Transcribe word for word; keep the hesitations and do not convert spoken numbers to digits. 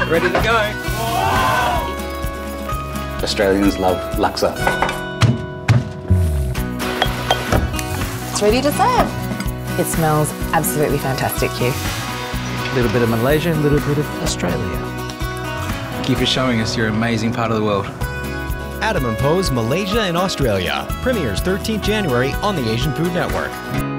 Ready to go. Australians love laksa. It's ready to serve. It smells absolutely fantastic here. A little bit of Malaysia, a little bit of Australia. Thank you for showing us your amazing part of the world. Adam and Poh's Malaysia and Australia premieres thirteenth January on the Asian Food Network.